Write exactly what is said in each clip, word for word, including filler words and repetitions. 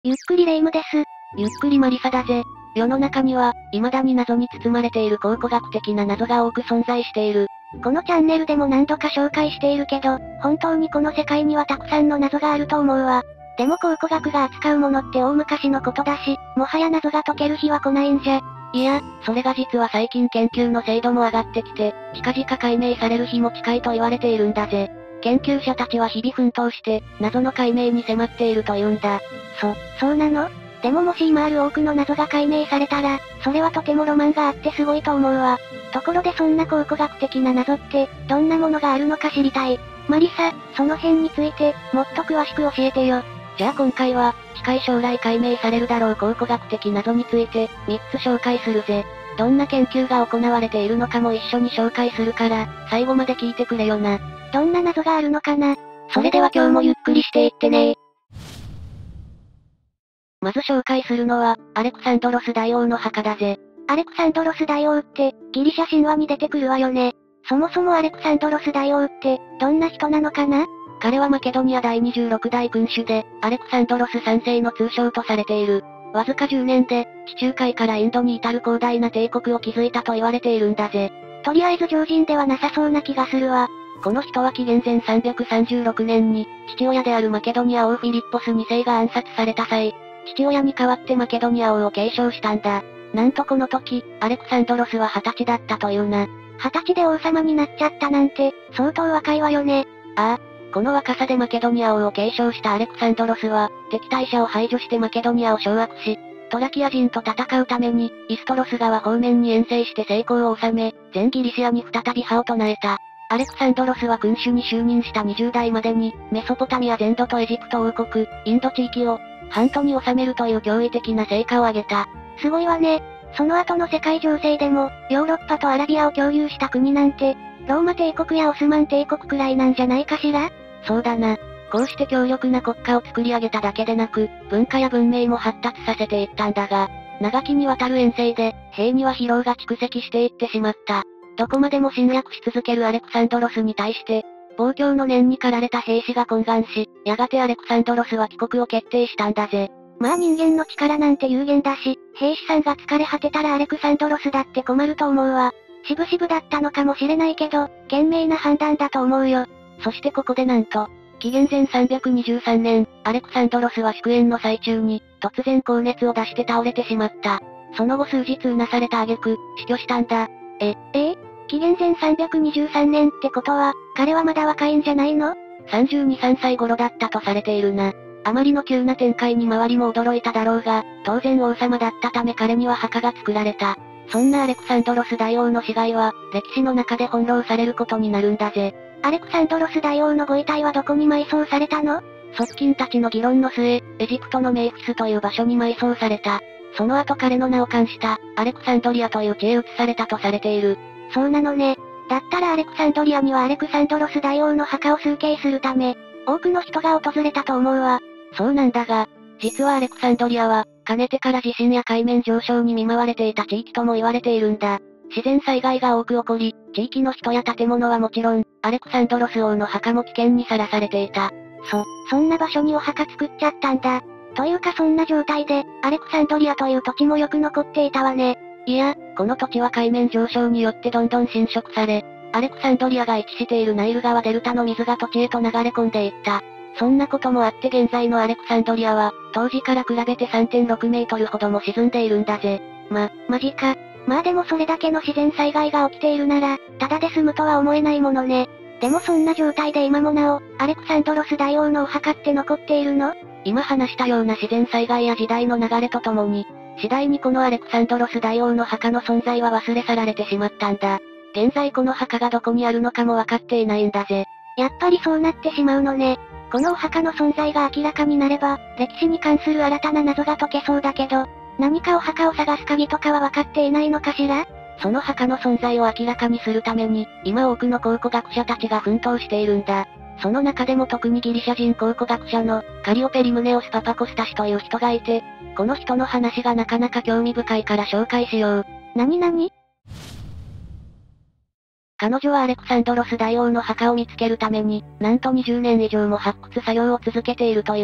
ゆっくりレ夢ムです。 ゆっくりマリサだぜ。世の中には、未だに謎に包まれている考古学的な謎が多く存在している。 このチャンネルでも何度か紹介しているけど、本当にこの世界にはたくさんの謎があると思うわ。でも考古学が扱うものって大昔のことだし、もはや謎が解ける日は来ないんじゃ。 いや、それが実は最近研究の精度も上がってきて、近々解明される日も近いと言われているんだぜ。研究者たちは日々奮闘して、謎の解明に迫っているというんだ。 そ、そうなの？でももし今ある多くの謎が解明されたら、それはとてもロマンがあってすごいと思うわ。ところでそんな考古学的な謎って、どんなものがあるのか知りたい。マリサ、その辺について、もっと詳しく教えてよ。 じゃあ今回は、近い将来解明されるだろう考古学的謎について、みっつ紹介するぜ。どんな研究が行われているのかも一緒に紹介するから、最後まで聞いてくれよな。 どんな謎があるのかな？ それでは今日もゆっくりしていってね。まず紹介するのは、アレクサンドロス大王の墓だぜ。 アレクサンドロス大王って、ギリシャ神話に出てくるわよね。そもそもアレクサンドロス大王って、どんな人なのかな？ 彼はマケドニア第にじゅうろく代君主で、アレクサンドロスさん世の通称とされている。わずかじゅうねんで、地中海からインドに至る広大な帝国を築いたと言われているんだぜ。 とりあえず常人ではなさそうな気がするわ。 この人は紀元前さんびゃくさんじゅうろくねんに、父親であるマケドニア王フィリッポスに世が暗殺された際、父親に代わってマケドニア王を継承したんだ。なんとこの時、アレクサンドロスははたちだったというな。 はたちで王様になっちゃったなんて、相当若いわよね。 ああ。この若さでマケドニア王を継承したアレクサンドロスは、敵対者を排除してマケドニアを掌握し、トラキア人と戦うために、イストロス川方面に遠征して成功を収め、全ギリシアに再び派を唱えた。アレクサンドロスは君主に就任したにじゅう代までに、メソポタミア全土とエジプト王国、インド地域を、半島に収めるという驚異的な成果を上げた。 すごいわね。その後の世界情勢でも、ヨーロッパとアラビアを共有した国なんて、ローマ帝国やオスマン帝国くらいなんじゃないかしら？ そうだな。こうして強力な国家を作り上げただけでなく、文化や文明も発達させていったんだが、長きにわたる遠征で、兵には疲労が蓄積していってしまった。どこまでも侵略し続けるアレクサンドロスに対して、暴挙の念に駆られた兵士が懇願し、やがてアレクサンドロスは帰国を決定したんだぜ。 まあ人間の力なんて有限だし、兵士さんが疲れ果てたらアレクサンドロスだって困ると思うわ。渋々だったのかもしれないけど、賢明な判断だと思うよ。 そしてここでなんと、紀元前さんびゃくにじゅうさんねん、アレクサンドロスは祝宴の最中に、突然高熱を出して倒れてしまった。その後数日うなされた挙句、死去したんだ。 え、え紀元前さんびゃくにじゅうさんねんってことは、彼はまだ若いんじゃないの？ さんじゅうに、さんさい頃だったとされているな。あまりの急な展開に周りも驚いただろうが、当然王様だったため彼には墓が作られた。そんなアレクサンドロス大王の死骸は、歴史の中で翻弄されることになるんだぜ。 アレクサンドロス大王のご遺体はどこに埋葬されたの？ 側近たちの議論の末、エジプトのメイフィスという場所に埋葬された。その後彼の名を冠した、アレクサンドリアという地へ移されたとされている。 そうなのね。だったらアレクサンドリアにはアレクサンドロス大王の墓を崇敬するため、多くの人が訪れたと思うわ。 そうなんだが、実はアレクサンドリアは、かねてから地震や海面上昇に見舞われていた地域とも言われているんだ。自然災害が多く起こり、地域の人や建物はもちろん、アレクサンドロス王の墓も危険にさらされていた。 そ、そんな場所にお墓作っちゃったんだ。というかそんな状態で、アレクサンドリアという土地もよく残っていたわね。 いや、この土地は海面上昇によってどんどん侵食され、アレクサンドリアが位置しているナイル川デルタの水が土地へと流れ込んでいった。そんなこともあって現在のアレクサンドリアは、当時から比べて さんてんろくメートルほども沈んでいるんだぜ。 ま、マジか。まあでもそれだけの自然災害が起きているなら、ただで済むとは思えないものね。でもそんな状態で今もなお、アレクサンドロス大王のお墓って残っているの？ 今話したような自然災害や時代の流れとともに、次第にこのアレクサンドロス大王の墓の存在は忘れ去られてしまったんだ。現在この墓がどこにあるのかもわかっていないんだぜ。 やっぱりそうなってしまうのね。このお墓の存在が明らかになれば、歴史に関する新たな謎が解けそうだけど、何かお墓を探す鍵とかは分かっていないのかしら？ その墓の存在を明らかにするために、今多くの考古学者たちが奮闘しているんだ。その中でも特にギリシャ人考古学者の、カリオペリムネオス・パパコスタ氏という人がいて、この人の話がなかなか興味深いから紹介しよう。 なになに？ 彼女はアレクサンドロス大王の墓を見つけるために、なんとにじゅうねん以上も発掘作業を続けているという。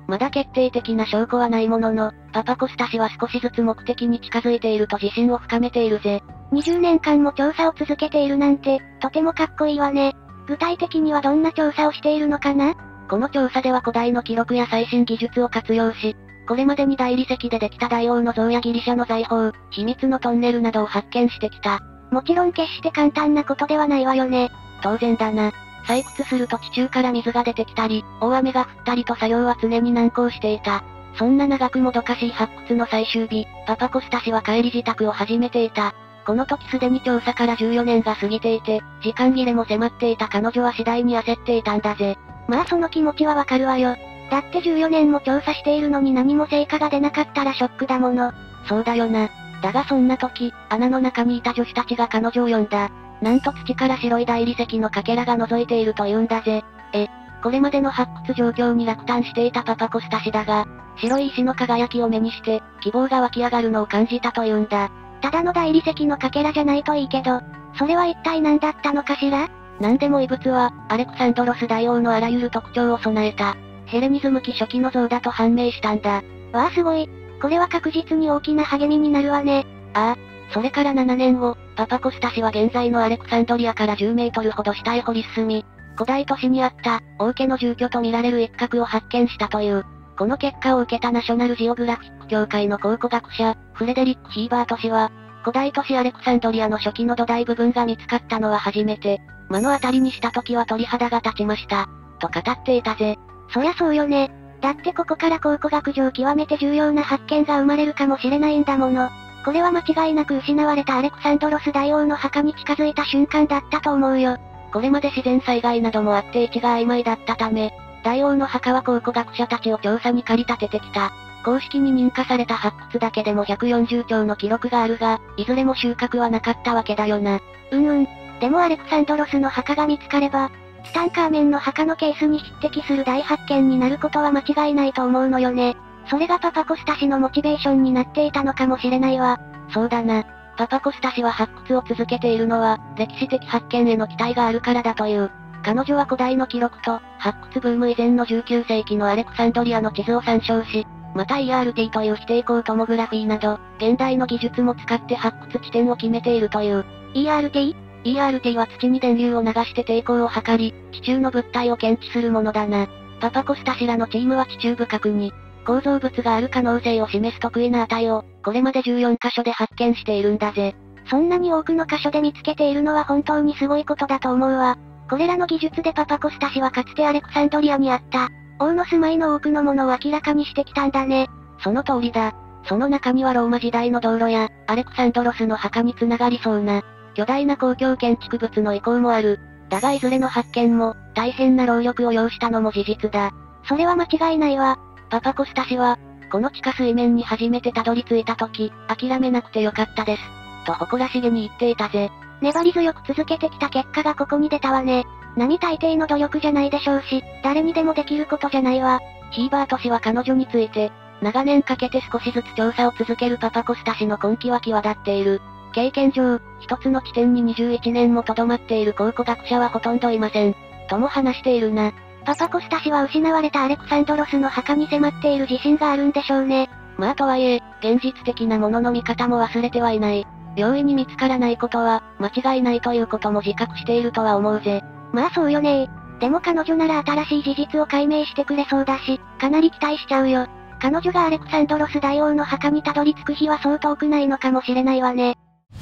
まだ決定的な証拠はないものの、パパコスタ氏は少しずつ目的に近づいていると自信を深めているぜ。 にじゅうねんかんも調査を続けているなんて、とてもかっこいいわね。具体的にはどんな調査をしているのかな？ この調査では古代の記録や最新技術を活用し、これまでに大理石でできた大王の像やギリシャの財宝、秘密のトンネルなどを発見してきた。 もちろん決して簡単なことではないわよね。 当然だな。採掘すると地中から水が出てきたり、大雨が降ったりと作業は常に難航していた。そんな長くもどかしい発掘の最終日、パパコスタ氏は帰り支度を始めていた。この時すでに調査からじゅうよねんが過ぎていて、時間切れも迫っていた彼女は次第に焦っていたんだぜ。 まあその気持ちはわかるわよ。だってじゅうよねんも調査しているのに何も成果が出なかったらショックだもの。 そうだよな。だがそんな時、穴の中にいた女子たちが彼女を呼んだ。なんと土から白い大理石のかけらが覗いていると言うんだぜ。え、これまでの発掘状況に落胆していたパパコスタ氏だが、白い石の輝きを目にして、希望が湧き上がるのを感じたと言うんだ。 ただの大理石のかけらじゃないといいけど、それは一体何だったのかしら？ なんでも遺物は、アレクサンドロス大王のあらゆる特徴を備えた、ヘレニズム期初期の像だと判明したんだ。 わあすごい。これは確実に大きな励みになるわね。 ああ。それからななねんご、パパコスタ氏は現在のアレクサンドリアからじゅうメートルほど下へ掘り進み、古代都市にあった、王家の住居と見られる一角を発見したという。この結果を受けたナショナルジオグラフィック協会の考古学者、フレデリック・ヒーバート氏は、古代都市アレクサンドリアの初期の土台部分が見つかったのは初めて、目の当たりにした時は鳥肌が立ちました。と語っていたぜ。 そりゃそうよね。だってここから考古学上極めて重要な発見が生まれるかもしれないんだもの。これは間違いなく失われたアレクサンドロス大王の墓に近づいた瞬間だったと思うよ。 これまで自然災害などもあって位置が曖昧だったため、大王の墓は考古学者たちを調査に駆り立ててきた。公式に認可された発掘だけでもひゃくよんじゅうちょうの記録があるが、いずれも収穫はなかったわけだよな。 うんうん。でもアレクサンドロスの墓が見つかれば、ツタンカーメンの墓のケースに匹敵する大発見になることは間違いないと思うのよね。それがパパコスタ氏のモチベーションになっていたのかもしれないわ。 そうだな。パパコスタ氏は発掘を続けているのは、歴史的発見への期待があるからだという。彼女は古代の記録と、発掘ブーム以前のじゅうきゅうせいきのアレクサンドリアの地図を参照し、また イーアールティー という非抵抗トモグラフィーなど、現代の技術も使って発掘地点を決めているという。 イーアールティー？ イーアールティー は土に電流を流して抵抗を測り、地中の物体を検知するものだな。パパコスタ氏らのチームは地中深くに、構造物がある可能性を示す得意な値を、これまでじゅうよんかしょで発見しているんだぜ。 そんなに多くの箇所で見つけているのは本当にすごいことだと思うわ。これらの技術でパパコスタ氏はかつてアレクサンドリアにあった、王の住まいの多くのものを明らかにしてきたんだね。 その通りだ。その中にはローマ時代の道路や、アレクサンドロスの墓に繋がりそうな、巨大な公共建築物の遺構もある。だがいずれの発見も、大変な労力を要したのも事実だ。 それは間違いないわ。 パパコスタ氏は、この地下水面に初めてたどり着いた時、諦めなくてよかったです。と誇らしげに言っていたぜ。 粘り強く続けてきた結果がここに出たわね。並大抵の努力じゃないでしょうし、誰にでもできることじゃないわ。 ヒーバート氏は彼女について、長年かけて少しずつ調査を続けるパパコスタ氏の根気は際立っている。経験上、一つの地点ににじゅういちねんも留まっている考古学者はほとんどいません。とも話しているな。 パパコスタ氏は失われたアレクサンドロスの墓に迫っている自信があるんでしょうね。 まあとはいえ、現実的なものの見方も忘れてはいない。容易に見つからないことは、間違いないということも自覚しているとは思うぜ。 まあそうよねー。でも彼女なら新しい事実を解明してくれそうだし、かなり期待しちゃうよ。彼女がアレクサンドロス大王の墓にたどり着く日はそう遠くないのかもしれないわね。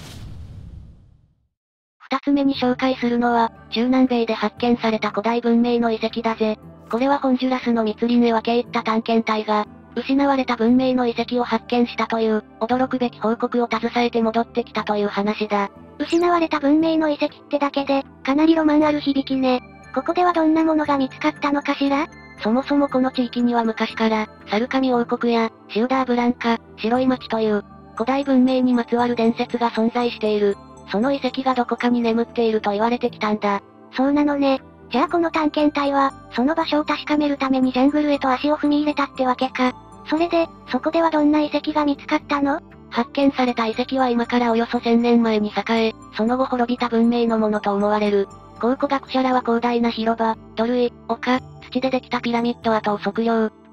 二つ目に紹介するのは、中南米で発見された古代文明の遺跡だぜ。これはホンジュラスの密林へ分け入った探検隊が、失われた文明の遺跡を発見したという、驚くべき報告を携えて戻ってきたという話だ。 失われた文明の遺跡ってだけで、かなりロマンある響きね。ここではどんなものが見つかったのかしら？ そもそもこの地域には昔から、サルカミ王国や、シウダーブランカ、白い町という、古代文明にまつわる伝説が存在している。その遺跡がどこかに眠っていると言われてきたんだ。 そうなのね。じゃあこの探検隊は、その場所を確かめるためにジャングルへと足を踏み入れたってわけか。それで、そこではどんな遺跡が見つかったの？ 発見された遺跡は今からおよそせんねんまえに栄え、その後滅びた文明のものと思われる。考古学者らは広大な広場、土塁、丘、土でできたピラミッド跡を測量。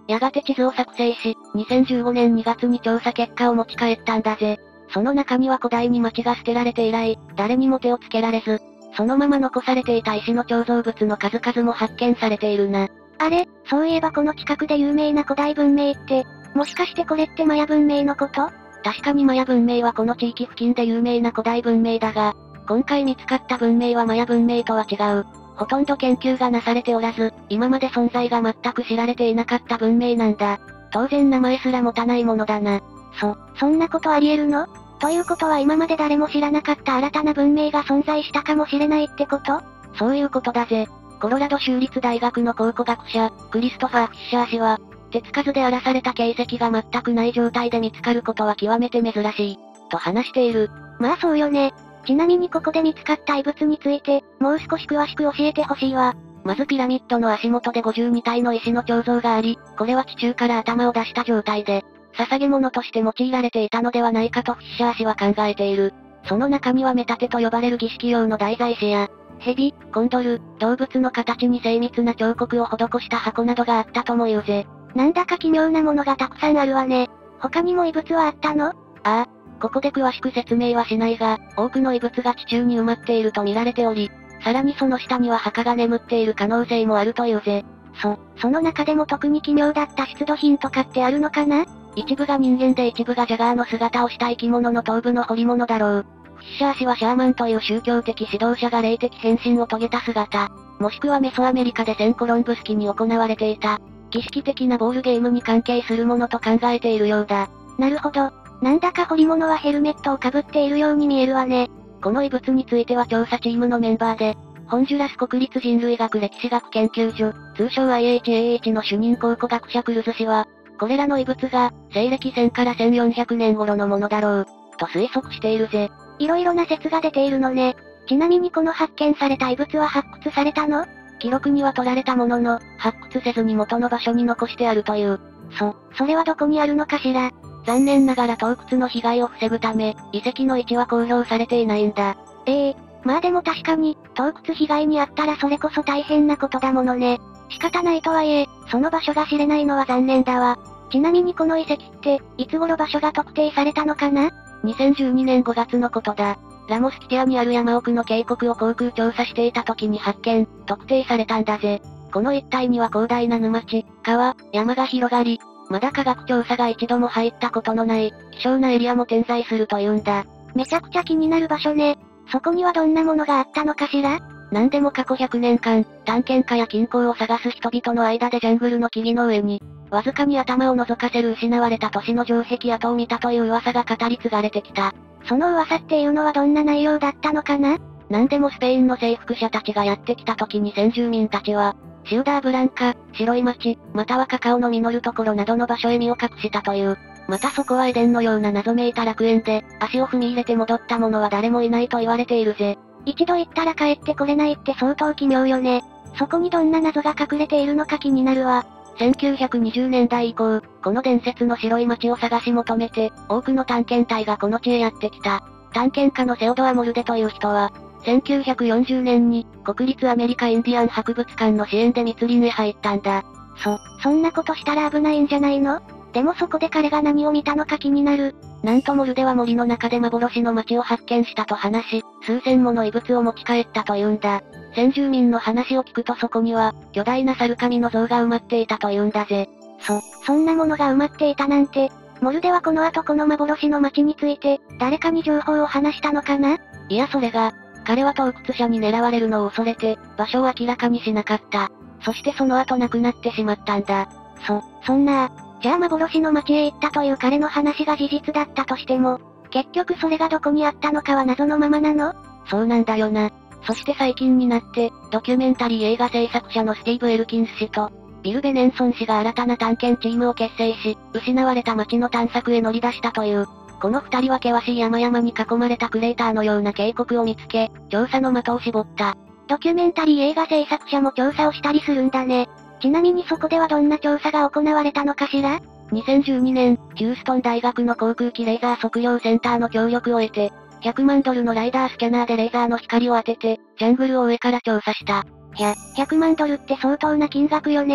やがて地図を作成し、にせんじゅうごねんにがつに調査結果を持ち帰ったんだぜ。その中には古代に町が捨てられて以来、誰にも手をつけられず、そのまま残されていた石の彫像物の数々も発見されているな。 あれ、そういえばこの近くで有名な古代文明って、もしかしてこれってマヤ文明のこと？ 確かにマヤ文明はこの地域付近で有名な古代文明だが、今回見つかった文明はマヤ文明とは違う。ほとんど研究がなされておらず、今まで存在が全く知られていなかった文明なんだ。当然名前すら持たないものだな。 そ、そんなことあり得るの？ということは今まで誰も知らなかった新たな文明が存在したかもしれないってこと？ そういうことだぜ。コロラド州立大学の考古学者、クリストファー・フィッシャー氏は、手つかずで荒らされた形跡が全くない状態で見つかることは極めて珍しい、と話している。 まあそうよね。ちなみにここで見つかった遺物について、もう少し詳しく教えてほしいわ。 まずピラミッドの足元でごじゅうにたいの石の彫像があり、これは地中から頭を出した状態で、捧げ物として用いられていたのではないかとフィッシャー氏は考えている。その中にはメタテと呼ばれる儀式用の題材師や、ヘビ、コンドル、動物の形に精密な彫刻を施した箱などがあったとも言うぜ。 なんだか奇妙なものがたくさんあるわね。他にも遺物はあったの？ ああ、ここで詳しく説明はしないが、多くの遺物が地中に埋まっていると見られており、さらにその下には墓が眠っている可能性もあるというぜ。 そ、その中でも特に奇妙だった出土品とかってあるのかな？ 一部が人間で一部がジャガーの姿をした生き物の頭部の彫り物だろう。フィッシャー氏はシャーマンという宗教的指導者が霊的変身を遂げた姿、もしくはメソアメリカでセンコロンブス期に行われていた、儀式的なボールゲームに関係するものと考えているようだ。 なるほど。なんだか彫り物はヘルメットをかぶっているように見えるわね。 この遺物については調査チームのメンバーで、ホンジュラス国立人類学歴史学研究所、通称 アイエイチエーエイチ の主任考古学者クルズ氏は、これらの遺物が、西暦せんからせんよんひゃくねん頃のものだろう、と推測しているぜ。 いろいろな説が出ているのね。ちなみにこの発見された遺物は発掘されたの？ 記録には取られたものの、発掘せずに元の場所に残してあるという。 そ、それはどこにあるのかしら？ 残念ながら盗掘の被害を防ぐため、遺跡の位置は公表されていないんだ。 ええ、まあでも確かに、盗掘被害にあったらそれこそ大変なことだものね。仕方ないとはいえ、その場所が知れないのは残念だわ。ちなみにこの遺跡って、いつ頃場所が特定されたのかな？ にせんじゅうにねんごがつのことだ。ラモスキティアにある山奥の渓谷を航空調査していた時に発見、特定されたんだぜ。この一帯には広大な沼地、川、山が広がり、まだ科学調査が一度も入ったことのない、希少なエリアも点在するというんだ。 めちゃくちゃ気になる場所ね。そこにはどんなものがあったのかしら？ なんでも過去ひゃくねんかん、探検家や金鉱を探す人々の間でジャングルの木々の上に、わずかに頭を覗かせる失われた都市の城壁跡を見たという噂が語り継がれてきた。 その噂っていうのはどんな内容だったのかな？ なんでもスペインの征服者たちがやってきた時に先住民たちは、シウダーブランカ、白い町、またはカカオの実るところなどの場所へ身を隠したという。またそこはエデンのような謎めいた楽園で、足を踏み入れて戻った者は誰もいないと言われているぜ。 一度行ったら帰ってこれないって相当奇妙よね。そこにどんな謎が隠れているのか気になるわ。 せんきゅうひゃくにじゅうねんだい以降、この伝説の白い町を探し求めて、多くの探検隊がこの地へやってきた。探検家のセオドア・モルデという人は、せんきゅうひゃくよんじゅうねんに、国立アメリカインディアン博物館の支援で密林へ入ったんだ。 そ、そんなことしたら危ないんじゃないの？でもそこで彼が何を見たのか気になる。 なんとモルデは森の中で幻の町を発見したと話し、数千もの遺物を持ち帰ったというんだ。先住民の話を聞くとそこには、巨大な猿神の像が埋まっていたというんだぜ。 そ、そんなものが埋まっていたなんて、モルデはこの後この幻の町について、誰かに情報を話したのかな？ いやそれが、彼は盗掘者に狙われるのを恐れて、場所を明らかにしなかった。そしてその後亡くなってしまったんだ。 そ、そんな、じゃあ幻の町へ行ったという彼の話が事実だったとしても、結局それがどこにあったのかは謎のままなの？ そうなんだよな。そして最近になって、ドキュメンタリー映画制作者のスティーブ・エルキンス氏と、ビル・ベネンソン氏が新たな探検チームを結成し、失われた町の探索へ乗り出したという。この二人は険しい山々に囲まれたクレーターのような渓谷を見つけ、調査の的を絞った。 ドキュメンタリー映画制作者も調査をしたりするんだね。ちなみにそこではどんな調査が行われたのかしら？ にせんじゅうにねん、ヒューストン大学の航空機レーザー測量センターの協力を得て、ひゃくまんドルのライダースキャナーでレーザーの光を当てて、ジャングルを上から調査した。 ひゃ、ひゃくまんドルって相当な金額よね？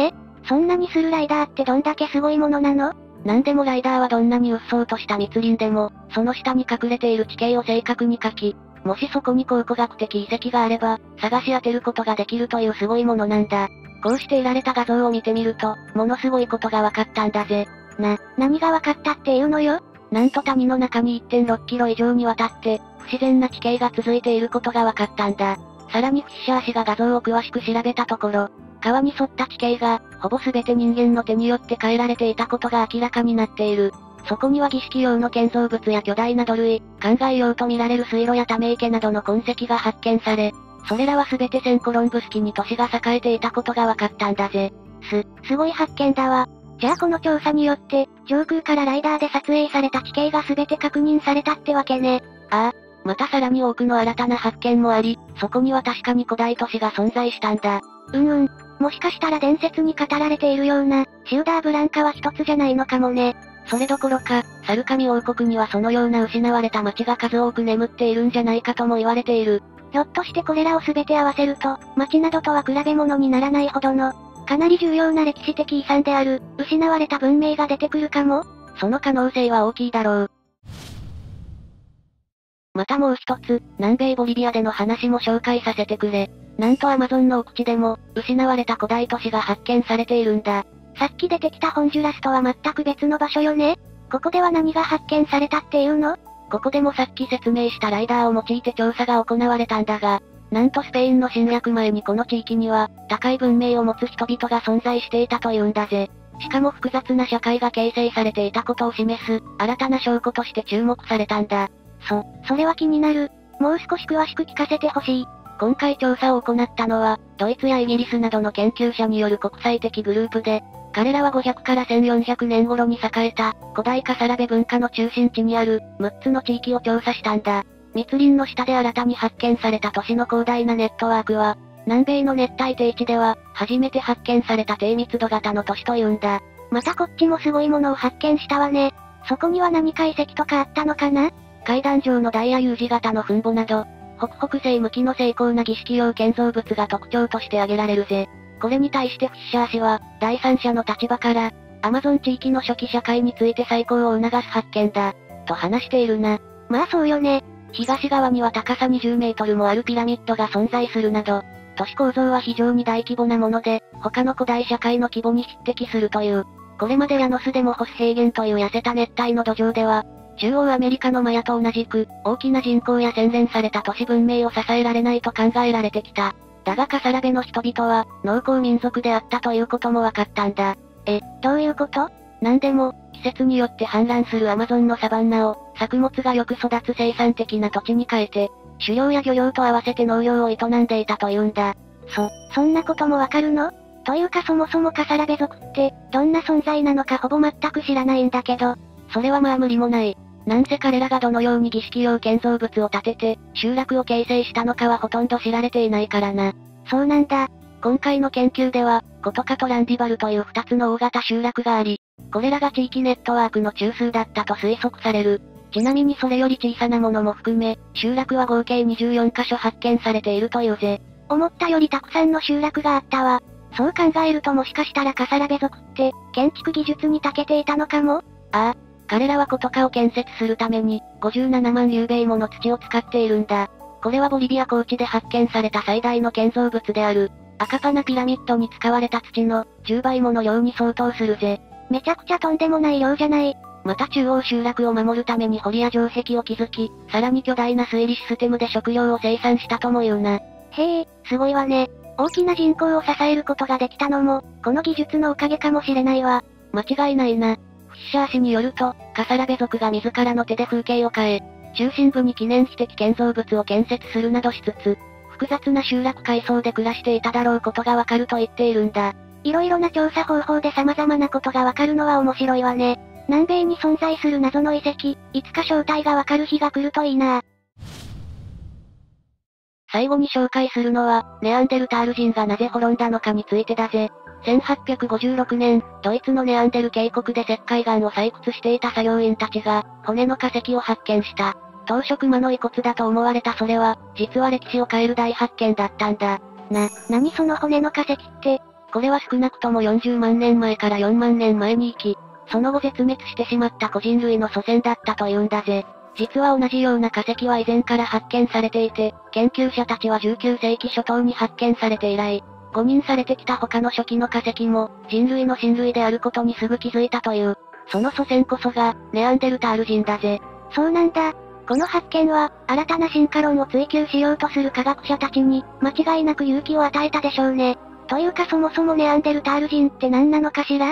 そんなにするライダーってどんだけすごいものなの？ なんでもライダーはどんなに鬱蒼とした密林でも、その下に隠れている地形を正確に書き、もしそこに考古学的遺跡があれば、探し当てることができるというすごいものなんだ。こうして得られた画像を見てみると、ものすごいことが分かったんだぜ。 な、何が分かったっていうのよ？ なんと谷の中に いってんろっキロ以上にわたって、不自然な地形が続いていることが分かったんだ。さらにフィッシャー氏が画像を詳しく調べたところ、川に沿った地形が、ほぼ全て人間の手によって変えられていたことが明らかになっている。そこには儀式用の建造物や巨大な土塁、灌漑用と見られる水路やため池などの痕跡が発見され、それらは全てセンコロンブス期に都市が栄えていたことが分かったんだぜ。 す、すごい発見だわ。じゃあこの調査によって、上空からライダーで撮影された地形が全て確認されたってわけね。 ああ、またさらに多くの新たな発見もあり、そこには確かに古代都市が存在したんだ。 うんうん。もしかしたら伝説に語られているような、シウダーブランカは一つじゃないのかもね。 それどころか、サルカミ王国にはそのような失われた町が数多く眠っているんじゃないかとも言われている。 ひょっとしてこれらを全て合わせると、町などとは比べ物にならないほどの、かなり重要な歴史的遺産である、失われた文明が出てくるかも？ その可能性は大きいだろう。またもう一つ、南米ボリビアでの話も紹介させてくれ。なんとアマゾンの奥地でも、失われた古代都市が発見されているんだ。 さっき出てきたホンジュラスとは全く別の場所よね？ここでは何が発見されたっていうの？ ここでもさっき説明したライダーを用いて調査が行われたんだが、なんとスペインの侵略前にこの地域には、高い文明を持つ人々が存在していたというんだぜ。しかも複雑な社会が形成されていたことを示す、新たな証拠として注目されたんだ。 そ、それは気になる。もう少し詳しく聞かせてほしい。 今回調査を行ったのは、ドイツやイギリスなどの研究者による国際的グループで、彼らはごひゃくからせんよんひゃくねん頃に栄えた、古代カサラベ文化の中心地にある、むっつの地域を調査したんだ。密林の下で新たに発見された都市の広大なネットワークは、南米の熱帯低地では、初めて発見された低密度型の都市というんだ。 またこっちもすごいものを発見したわね。そこには何か遺跡とかあったのかな？ 階段状のダイヤ U 字型の墳墓など、北北西向きの精巧な儀式用建造物が特徴として挙げられるぜ。これに対してフィッシャー氏は、第三者の立場から、アマゾン地域の初期社会について再考を促す発見だ、と話しているな。 まあそうよね。 東側には高さにじゅうメートルもあるピラミッドが存在するなど、都市構造は非常に大規模なもので、他の古代社会の規模に匹敵するという。これまでラノスでもホス平原という痩せた熱帯の土壌では、中央アメリカのマヤと同じく、大きな人口や洗練された都市文明を支えられないと考えられてきた。だがカサラベの人々は、農耕民族であったということも分かったんだ。 え、どういうこと？ なんでも、季節によって氾濫するアマゾンのサバンナを、作物がよく育つ生産的な土地に変えて、狩猟や漁業と合わせて農業を営んでいたというんだ。 そ、そんなこともわかるの？というかそもそもカサラベ族って、どんな存在なのかほぼ全く知らないんだけど。 それはまあ無理もない。なんせ彼らがどのように儀式用建造物を建てて、集落を形成したのかはほとんど知られていないからな。 そうなんだ。 今回の研究では、コトカとランディバルという二つの大型集落があり、これらが地域ネットワークの中枢だったと推測される。ちなみにそれより小さなものも含め、集落は合計にじゅうよんかしょ発見されているというぜ。 思ったよりたくさんの集落があったわ。そう考えるともしかしたらカサラベ族って、建築技術に長けていたのかも？ ああ。彼らはコトカを建設するために、ごじゅうななまんリュウベイもの土を使っているんだ。これはボリビア高地で発見された最大の建造物である、アカパナピラミッドに使われた土のじゅうばいもの量に相当するぜ。 めちゃくちゃとんでもない量じゃない。 また中央集落を守るために堀や城壁を築き、さらに巨大な水利システムで食料を生産したとも言うな。 へえ、すごいわね。大きな人口を支えることができたのも、この技術のおかげかもしれないわ。 間違いないな。フィッシャー氏によると、カサラベ族が自らの手で風景を変え、中心部に記念碑的建造物を建設するなどしつつ、複雑な集落階層で暮らしていただろうことがわかると言っているんだ。 いろいろな調査方法で様々なことがわかるのは面白いわね。南米に存在する謎の遺跡、いつか正体がわかる日が来るといいな。 最後に紹介するのは、ネアンデルタール人がなぜ滅んだのかについてだぜ。せんはっぴゃくごじゅうろくねん、ドイツのネアンデル渓谷で石灰岩を採掘していた作業員たちが、骨の化石を発見した。当初熊の遺骨だと思われたそれは、実は歴史を変える大発見だったんだ。 な、なにその骨の化石って、 これは少なくともよんじゅうまんねんまえからよんまんねんまえに生き、その後絶滅してしまった古人類の祖先だったというんだぜ。実は同じような化石は以前から発見されていて、研究者たちはじゅうきゅうせいき初頭に発見されて以来、誤認されてきた他の初期の化石も、人類の親類であることにすぐ気づいたという。その祖先こそが、ネアンデルタール人だぜ。 そうなんだ。この発見は、新たな進化論を追求しようとする科学者たちに、間違いなく勇気を与えたでしょうね。というかそもそもネアンデルタール人って何なのかしら？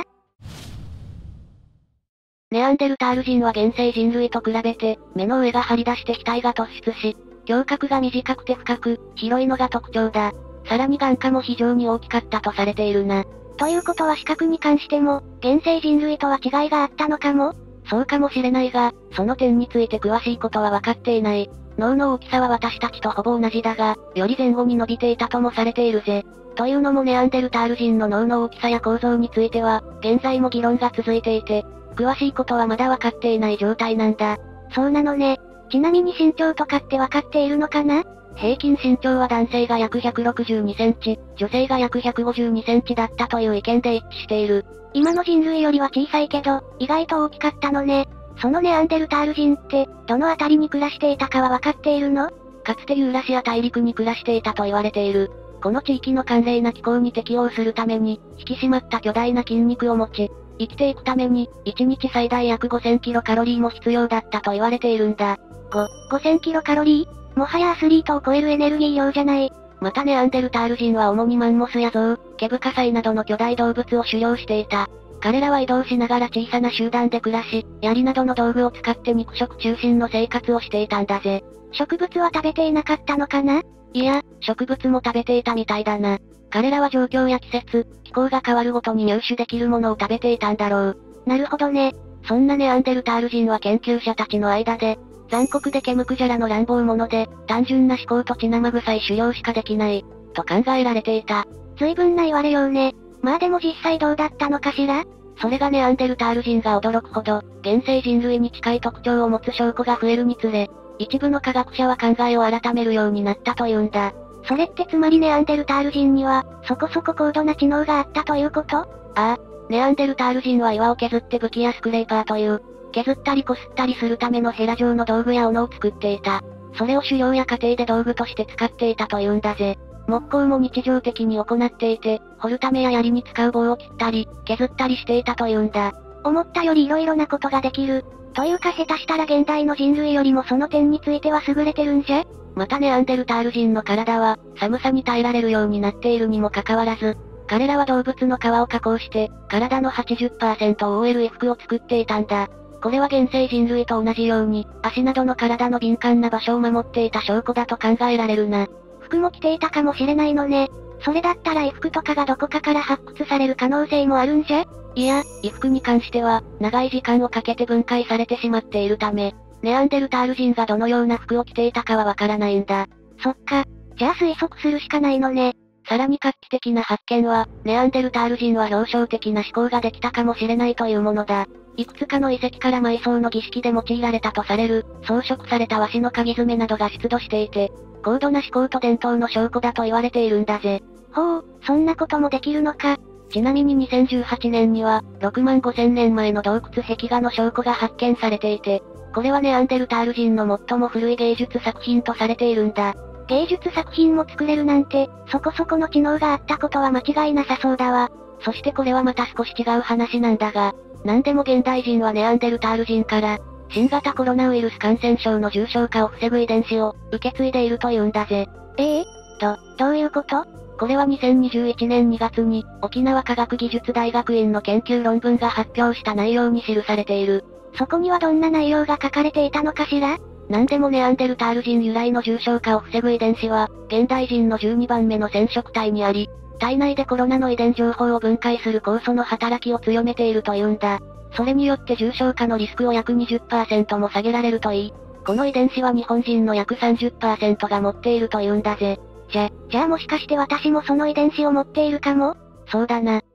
ネアンデルタール人は現世人類と比べて、目の上が張り出して額が突出し、胸郭が短くて深く、広いのが特徴だ。さらに眼下も非常に大きかったとされているな。 ということは視覚に関しても、現世人類とは違いがあったのかも？ そうかもしれないが、その点について詳しいことは分かっていない。脳の大きさは私たちとほぼ同じだが、より前後に伸びていたともされているぜ。というのもネアンデルタール人の脳の大きさや構造については、現在も議論が続いていて、詳しいことはまだ分かっていない状態なんだ。 そうなのね。ちなみに身長とかって分かっているのかな？ 平均身長は男性が約ひゃくろくじゅうにセンチ、女性が約ひゃくごじゅうにセンチだったという意見で一致している。 今の人類よりは小さいけど、意外と大きかったのね。そのネアンデルタール人って、どの辺りに暮らしていたかは分かっているの？ かつてユーラシア大陸に暮らしていたと言われている。この地域の寒冷な気候に適応するために、引き締まった巨大な筋肉を持ち、生きていくために、いちにち最大約ごせんキロカロリーも必要だったと言われているんだ。 ご、ごせんキロカロリー？もはやアスリートを超えるエネルギー量じゃない。 またネアンデルタール人は主にマンモスやゾウ、ケブカサイなどの巨大動物を狩猟していた。彼らは移動しながら小さな集団で暮らし、槍などの道具を使って肉食中心の生活をしていたんだぜ。 植物は食べていなかったのかな？ いや、植物も食べていたみたいだな。彼らは状況や季節、気候が変わるごとに入手できるものを食べていたんだろう。 なるほどね。 そんなネアンデルタール人は研究者たちの間で、残酷で毛むくじゃらの乱暴者で、単純な思考と血生臭い狩猟しかできない、と考えられていた。 随分な言われようね。まあでも実際どうだったのかしら？ それがネアンデルタール人が驚くほど、現世人類に近い特徴を持つ証拠が増えるにつれ、一部の科学者は考えを改めるようになったというんだ。 それってつまりネアンデルタール人には、そこそこ高度な知能があったということ？ああ、ネアンデルタール人は岩を削って武器やスクレーパーという、削ったり擦ったりするためのヘラ状の道具や斧を作っていた。それを狩猟や家庭で道具として使っていたというんだぜ。木工も日常的に行っていて、掘るためや槍に使う棒を切ったり、削ったりしていたというんだ。 思ったより色々なことができる。というか下手したら現代の人類よりもその点については優れてるんじゃ？ またネアンデルタール人の体は、寒さに耐えられるようになっているにもかかわらず、彼らは動物の皮を加工して、体の はちじゅっパーセント を覆える衣服を作っていたんだ。これは現世人類と同じように、足などの体の敏感な場所を守っていた証拠だと考えられるな。 服も着ていたかもしれないのね。それだったら衣服とかがどこかから発掘される可能性もあるんじゃ？ いや、衣服に関しては、長い時間をかけて分解されてしまっているため、ネアンデルタール人がどのような服を着ていたかはわからないんだ。 そっか。じゃあ推測するしかないのね。 さらに画期的な発見は、ネアンデルタール人は表彰的な思考ができたかもしれないというものだ。いくつかの遺跡から埋葬の儀式で用いられたとされる、装飾された和紙の鍵爪などが出土していて、高度な思考と伝統の証拠だと言われているんだぜ。 ほう、そんなこともできるのか。 ちなみににせんじゅうはちねんには、ろくまんごせんねんまえの洞窟壁画の証拠が発見されていて、これはネアンデルタール人の最も古い芸術作品とされているんだ。 芸術作品も作れるなんて、そこそこの知能があったことは間違いなさそうだわ。 そしてこれはまた少し違う話なんだが、なんでも現代人はネアンデルタール人から、新型コロナウイルス感染症の重症化を防ぐ遺伝子を、受け継いでいるというんだぜ。 ええど、どういうこと？ これはにせんにじゅういちねんにがつに、沖縄科学技術大学院の研究論文が発表した内容に記されている。 そこにはどんな内容が書かれていたのかしら？ なんでもネアンデルタール人由来の重症化を防ぐ遺伝子は、現代人のじゅうにばんめの染色体にあり、体内でコロナの遺伝情報を分解する酵素の働きを強めているというんだ。それによって重症化のリスクを約 にじゅっパーセント も下げられるといい。この遺伝子は日本人の約 さんじゅっパーセント が持っているというんだぜ。 じゃ、じゃあもしかして私もその遺伝子を持っているかも？ そうだな。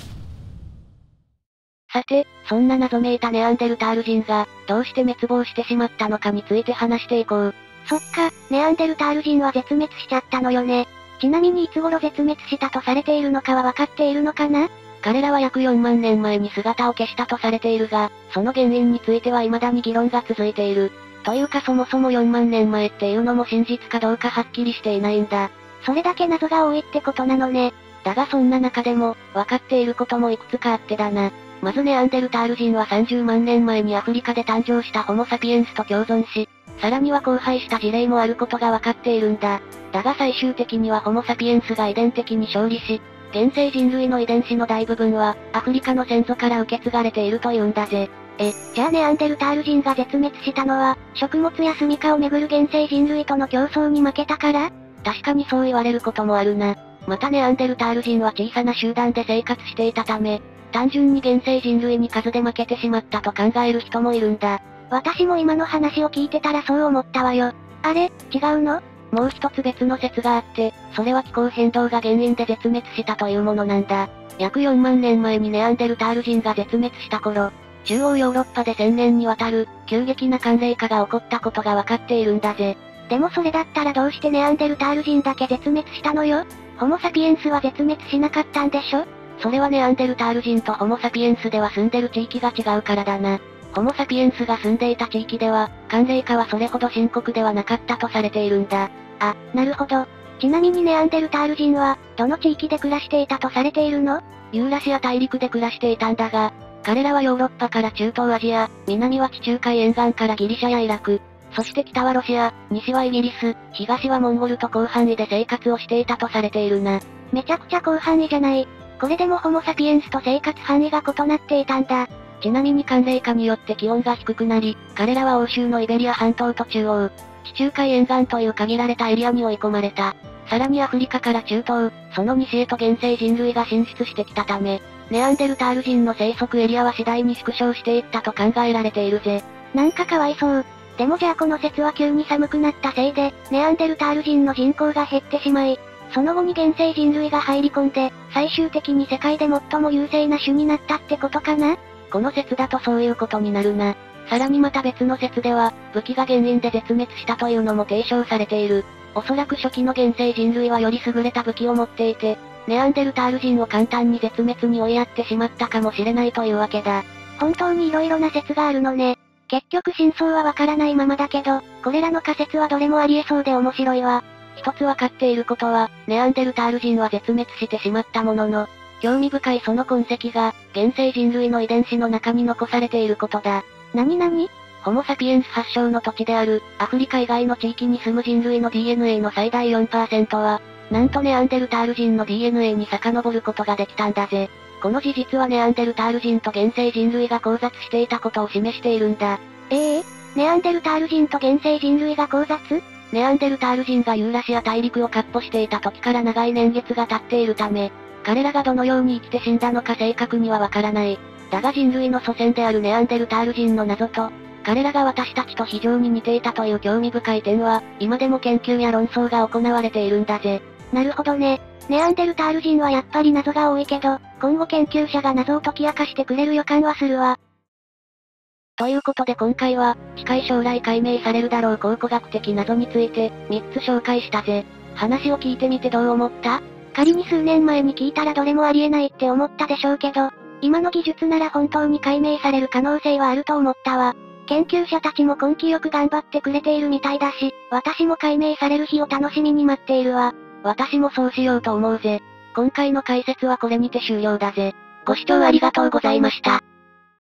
さて、そんな謎めいたネアンデルタール人が、どうして滅亡してしまったのかについて話していこう。 そっか、ネアンデルタール人は絶滅しちゃったのよね。 ちなみにいつ頃絶滅したとされているのかはわかっているのかな？ 彼らは約よんまんねんまえに姿を消したとされているが、その原因については未だに議論が続いている。というかそもそもよんまんねんまえっていうのも真実かどうかはっきりしていないんだ。 それだけ謎が多いってことなのね。 だがそんな中でも、分かっていることもいくつかあってだな。まずネアンデルタール人はさんじゅうまんねんまえにアフリカで誕生したホモサピエンスと共存し、さらには交配した事例もあることが分かっているんだ。だが最終的にはホモサピエンスが遺伝的に勝利し、現生人類の遺伝子の大部分は、アフリカの先祖から受け継がれているというんだぜ。 え、じゃあネアンデルタール人が絶滅したのは、食物や住処をめぐる現生人類との競争に負けたから？ 確かにそう言われることもあるな。またネアンデルタール人は小さな集団で生活していたため、単純に現生人類に数で負けてしまったと考える人もいるんだ。 私も今の話を聞いてたらそう思ったわよ。あれ、違うの？ もう一つ別の説があって、それは気候変動が原因で絶滅したというものなんだ。約よんまんねんまえにネアンデルタール人が絶滅した頃、中央ヨーロッパでせんねんにわたる、急激な寒冷化が起こったことがわかっているんだぜ。 でもそれだったらどうしてネアンデルタール人だけ絶滅したのよ？ホモサピエンスは絶滅しなかったんでしょ？ それはネアンデルタール人とホモサピエンスでは住んでる地域が違うからだな。ホモサピエンスが住んでいた地域では、寒冷化はそれほど深刻ではなかったとされているんだ。 あ、なるほど。ちなみにネアンデルタール人は、どの地域で暮らしていたとされているの？ ユーラシア大陸で暮らしていたんだが、彼らはヨーロッパから中東アジア、南は地中海沿岸からギリシャやイラク、そして北はロシア、西はイギリス、東はモンゴルと広範囲で生活をしていたとされているな。 めちゃくちゃ広範囲じゃない。これでもホモサピエンスと生活範囲が異なっていたんだ。 ちなみに寒冷化によって気温が低くなり、彼らは欧州のイベリア半島と中央、地中海沿岸という限られたエリアに追い込まれた。さらにアフリカから中東、その西へと現生人類が進出してきたため、ネアンデルタール人の生息エリアは次第に縮小していったと考えられているぜ。 なんかかわいそう。でもじゃあこの説は急に寒くなったせいで、ネアンデルタール人の人口が減ってしまい、その後に現生人類が入り込んで、最終的に世界で最も優勢な種になったってことかな？ この説だとそういうことになるな。さらにまた別の説では、武器が原因で絶滅したというのも提唱されている。おそらく初期の現生人類はより優れた武器を持っていて、ネアンデルタール人を簡単に絶滅に追いやってしまったかもしれないというわけだ。 本当に色々な説があるのね。結局真相はわからないままだけど、これらの仮説はどれもありえそうで面白いわ。 一つわかっていることは、ネアンデルタール人は絶滅してしまったものの、興味深いその痕跡が、現生人類の遺伝子の中に残されていることだ。 なになに？ ホモサピエンス発祥の土地である、アフリカ以外の地域に住む人類の ディーエヌエー の最大 よんパーセント は、なんとネアンデルタール人の ディーエヌエー に遡ることができたんだぜ。この事実はネアンデルタール人と現生人類が交雑していたことを示しているんだ。 ええー、ネアンデルタール人と現生人類が交雑？ ネアンデルタール人がユーラシア大陸を闊歩していた時から長い年月が経っているため、彼らがどのように生きて死んだのか正確にはわからない。だが人類の祖先であるネアンデルタール人の謎と、彼らが私たちと非常に似ていたという興味深い点は、今でも研究や論争が行われているんだぜ。 なるほどね。ネアンデルタール人はやっぱり謎が多いけど、今後研究者が謎を解き明かしてくれる予感はするわ。 ということで今回は、近い将来解明されるだろう考古学的謎について、みっつ紹介したぜ。話を聞いてみてどう思った？ 仮に数年前に聞いたらどれもありえないって思ったでしょうけど、今の技術なら本当に解明される可能性はあると思ったわ。研究者たちも根気よく頑張ってくれているみたいだし、私も解明される日を楽しみに待っているわ。 私もそうしようと思うぜ。今回の解説はこれにて終了だぜ。ご視聴ありがとうございました。